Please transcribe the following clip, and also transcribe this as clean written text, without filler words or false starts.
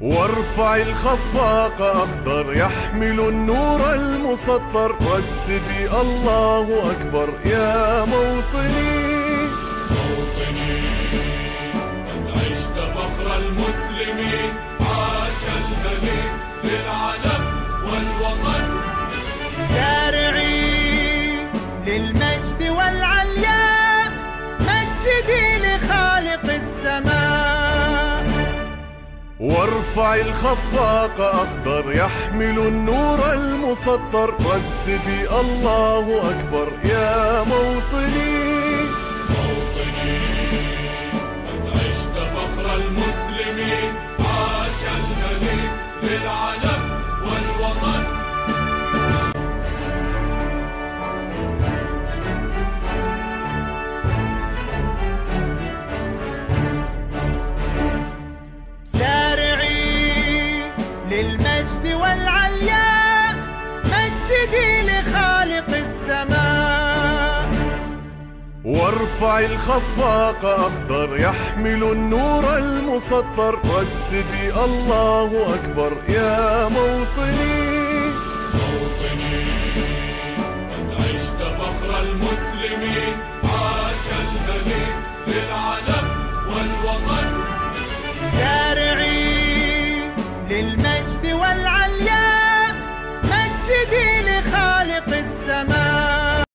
وارفع الخفاق أخضر يحمل النور المسطر، رددي الله أكبر يا موطني. موطني قد عشت فخر المسلمين، عاش الملك للعلم والوطن. سارعي للمجد والعلياء، مجدي لخالق السماء. وارفع الخفاق أخضر يحمل النور المسطر، رددي الله أكبر يا موطني. موطني قد عشت فخر المسلمين، عاش الملك للعلم والوطن. للمجد والعلياء، مجدي لخالق السماء. وارفع الخفاق أخضر يحمل النور المسطر، رددي الله أكبر يا موطني.